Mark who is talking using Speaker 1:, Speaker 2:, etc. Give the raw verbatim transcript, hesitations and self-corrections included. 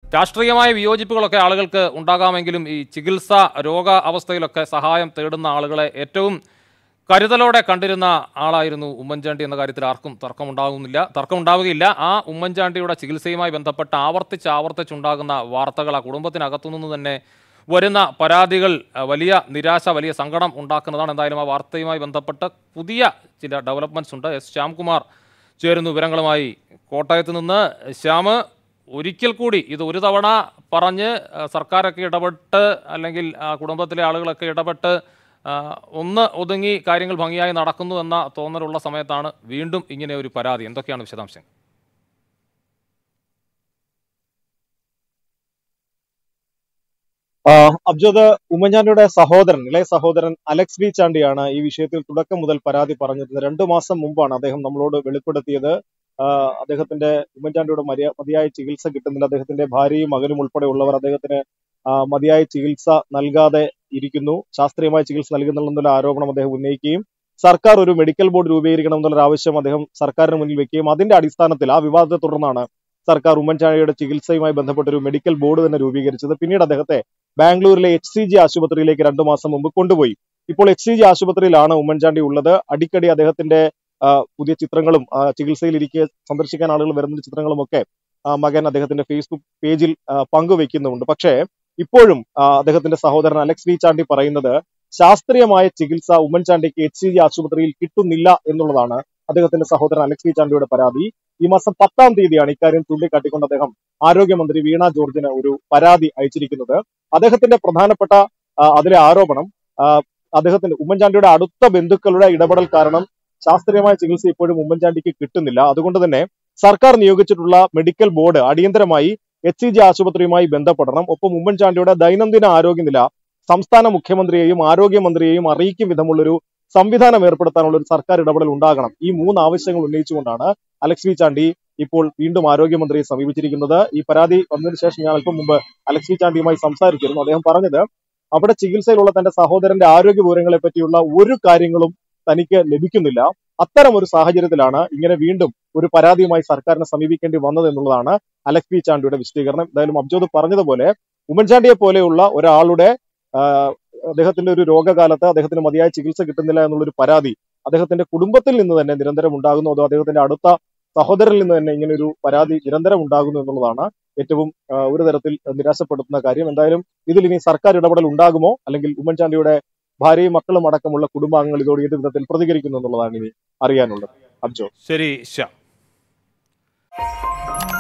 Speaker 1: രാഷ്ട്രീയമായ വിയോജിപ്പുകളൊക്കെ ആളുകൾക്ക് ഉണ്ടാകാമെങ്കിലും ഈ ചികിത്സ രോഗ അവസ്ഥയിലൊക്കെ സഹായം തേടുന്ന ആളുകളെ ഏറ്റവും കരുതലോടെ കണ്ടിരുന്ന ആളായിരുന്നു ഉമ്മൻചാണ്ടി എന്ന കാര്യത്തിൽ ആർക്കും തർക്കമുണ്ടാകുന്നില്ല തർക്കമുണ്ടാവുകയില്ല. ആ ഉമ്മൻചാണ്ടിയുടെ ചികിത്സയുമായി ബന്ധപ്പെട്ട് ആവർത്തിച്ച് ആവർത്തിച്ചുണ്ടാകുന്ന വാർത്തകൾ, ആ കുടുംബത്തിനകത്തുനിന്ന് തന്നെ വരുന്ന പരാതികൾ വലിയ നിരാശ, വലിയ സങ്കടം ഉണ്ടാക്കുന്നതാണ്. എന്തായാലും ആ വാർത്തയുമായി ബന്ധപ്പെട്ട് പുതിയ ചില ഡെവലപ്മെൻറ്റ്സ് ഉണ്ട്. എസ് ശ്യാംകുമാർ ചേരുന്നു വിവരങ്ങളുമായി കോട്ടയത്ത് നിന്ന്. ശ്യാമ്, ഒരിക്കൽ കൂടി ഇത് ഒരു തവണ പറഞ്ഞ് സർക്കാരൊക്കെ ഇടപെട്ട് അല്ലെങ്കിൽ കുടുംബത്തിലെ ആളുകളൊക്കെ ഇടപെട്ട് ഒന്ന് ഒതുങ്ങി കാര്യങ്ങൾ ഭംഗിയായി നടക്കുന്നു എന്ന തോന്നലുള്ള സമയത്താണ് വീണ്ടും ഇങ്ങനെ ഒരു പരാതി. എന്തൊക്കെയാണ് വിശദാംശങ്ങൾ?
Speaker 2: അബ്ജോദ്, ഉമ്മൻചാണ്ടിയുടെ സഹോദരൻ, ഇളയ സഹോദരൻ അലക്സ് ബി ചാണ്ടിയാണ് ഈ വിഷയത്തിൽ തുടക്കം മുതൽ പരാതി പറഞ്ഞിരുന്നത്. രണ്ടു മാസം മുമ്പാണ് അദ്ദേഹം നമ്മളോട് വെളിപ്പെടുത്തിയത് അദ്ദേഹത്തിന്റെ ഉമ്മൻചാണ്ടിയുടെ മര്യ മതിയായ ചികിത്സ കിട്ടുന്നില്ല, അദ്ദേഹത്തിന്റെ ഭാര്യയും മകനും ഉൾപ്പെടെ ഉള്ളവർ അദ്ദേഹത്തിന് മതിയായ ചികിത്സ നൽകാതെ ഇരിക്കുന്നു, ശാസ്ത്രീയമായ ചികിത്സ നൽകുന്നുള്ള ആരോപണം അദ്ദേഹം ഉന്നയിക്കുകയും സർക്കാർ ഒരു മെഡിക്കൽ ബോർഡ് രൂപീകരിക്കണം എന്നുള്ളൊരു ആവശ്യം അദ്ദേഹം സർക്കാരിന് മുന്നിൽ വെക്കുകയും അതിന്റെ അടിസ്ഥാനത്തിൽ ആ വിവാദത്തെ തുടർന്നാണ് സർക്കാർ ഉമ്മൻചാണ്ടിയുടെ ചികിത്സയുമായി ബന്ധപ്പെട്ട ഒരു മെഡിക്കൽ ബോർഡ് തന്നെ രൂപീകരിച്ചത്. പിന്നീട് അദ്ദേഹത്തെ ബാംഗ്ലൂരിലെ എച്ച് സി ജി ആശുപത്രിയിലേക്ക് രണ്ടു മാസം മുമ്പ് കൊണ്ടുപോയി. ഇപ്പോൾ എച്ച് സി ജി ആശുപത്രിയിലാണ് ഉമ്മൻചാണ്ടി ഉള്ളത്. അടിക്കടി അദ്ദേഹത്തിന്റെ പുതിയ ചിത്രങ്ങളും ചികിത്സയിൽ ഇരിക്കെ സന്ദർശിക്കാൻ ആളുകൾ വരുന്ന ചിത്രങ്ങളും ഒക്കെ മകൻ അദ്ദേഹത്തിന്റെ ഫേസ്ബുക്ക് പേജിൽ പങ്കുവെക്കുന്നുണ്ട്. പക്ഷേ ഇപ്പോഴും അദ്ദേഹത്തിന്റെ സഹോദരൻ അലക്സ് ബി ചാണ്ടി പറയുന്നത് ശാസ്ത്രീയമായ ചികിത്സ ഉമ്മൻചാണ്ടിക്ക് എച്ച് സി ജി ആശുപത്രിയിൽ കിട്ടുന്നില്ല എന്നുള്ളതാണ് അദ്ദേഹത്തിന്റെ സഹോദരൻ അലക്സ് ബി ചാണ്ടിയുടെ പരാതി. ഈ മാസം പത്താം തീയതിയാണ് ഇക്കാര്യം ചൂണ്ടിക്കാട്ടിക്കൊണ്ട് അദ്ദേഹം ആരോഗ്യമന്ത്രി വീണ ജോർജിന് ഒരു പരാതി അയച്ചിരിക്കുന്നത്. അദ്ദേഹത്തിന്റെ പ്രധാനപ്പെട്ട അതിലെ ആരോപണം അദ്ദേഹത്തിന്റെ ഉമ്മൻചാണ്ടിയുടെ അടുത്ത ബന്ധുക്കളുടെ ഇടപെടൽ കാരണം ശാസ്ത്രീയമായ ചികിത്സ ഇപ്പോഴും ഉമ്മൻചാണ്ടിക്ക് കിട്ടുന്നില്ല. അതുകൊണ്ട് തന്നെ സർക്കാർ നിയോഗിച്ചിട്ടുള്ള മെഡിക്കൽ ബോർഡ് അടിയന്തരമായി എച്ച് സി ജി ആശുപത്രിയുമായി ബന്ധപ്പെടണം. ഒപ്പം ഉമ്മൻചാണ്ടിയുടെ ദൈനംദിന ആരോഗ്യനില സംസ്ഥാന മുഖ്യമന്ത്രിയെയും ആരോഗ്യമന്ത്രിയെയും അറിയിക്കും വിധമുള്ളൊരു സംവിധാനം ഏർപ്പെടുത്താനുള്ള ഒരു സർക്കാർ ഇടപെടൽ ഉണ്ടാകണം. ഈ മൂന്ന് ആവശ്യങ്ങൾ ഉന്നയിച്ചുകൊണ്ടാണ് അലക്സ് ബി ചാണ്ടി ഇപ്പോൾ വീണ്ടും ആരോഗ്യമന്ത്രിയെ സമീപിച്ചിരിക്കുന്നത്. ഈ പരാതി വന്നതിന് ശേഷം ഞാൻ അല്പം മുമ്പ് അലക്സ് ബി ചാണ്ടിയുമായി സംസാരിച്ചിരുന്നു. അദ്ദേഹം പറഞ്ഞത് അവിടെ ചികിത്സയിലുള്ള തന്റെ സഹോദരന്റെ ആരോഗ്യ വിവരങ്ങളെ പറ്റിയുള്ള ഒരു കാര്യങ്ങളും തനിക്ക് ലഭിക്കുന്നില്ല. അത്തരം ഒരു സാഹചര്യത്തിലാണ് ഇങ്ങനെ വീണ്ടും ഒരു പരാതിയുമായി സർക്കാരിനെ സമീപിക്കേണ്ടി വന്നത് എന്നുള്ളതാണ് അലക്സ് ബി ചാണ്ടിയുടെ വിശദീകരണം. എന്തായാലും അബ്ജോദ് പറഞ്ഞതുപോലെ ഉമ്മൻചാണ്ടിയെ പോലെയുള്ള ഒരാളുടെ അദ്ദേഹത്തിന്റെ ഒരു രോഗകാലത്ത് അദ്ദേഹത്തിന് മതിയായ ചികിത്സ കിട്ടുന്നില്ല എന്നുള്ളൊരു പരാതി അദ്ദേഹത്തിന്റെ കുടുംബത്തിൽ നിന്ന് തന്നെ നിരന്തരം ഉണ്ടാകുന്നു. അതോ അദ്ദേഹത്തിന്റെ അടുത്ത സഹോദരനിൽ നിന്ന് തന്നെ ഇങ്ങനെ ഒരു പരാതി നിരന്തരം ഉണ്ടാകുന്നു എന്നുള്ളതാണ് ഏറ്റവും ഒരു തരത്തിൽ നിരാശപ്പെടുത്തുന്ന കാര്യം. എന്തായാലും ഇതിൽ ഇനി സർക്കാർ ഇടപെടൽ ഉണ്ടാകുമോ, അല്ലെങ്കിൽ ഉമ്മൻചാണ്ടിയുടെ ഭാര്യയും മക്കളും അടക്കമുള്ള കുടുംബാംഗങ്ങൾ ഇതോട് ഏത് വിധത്തിൽ പ്രതികരിക്കുന്നു എന്നുള്ളതാണ് ഇനി അറിയാനുള്ളത്. അബ്ജോ,
Speaker 1: ശരി.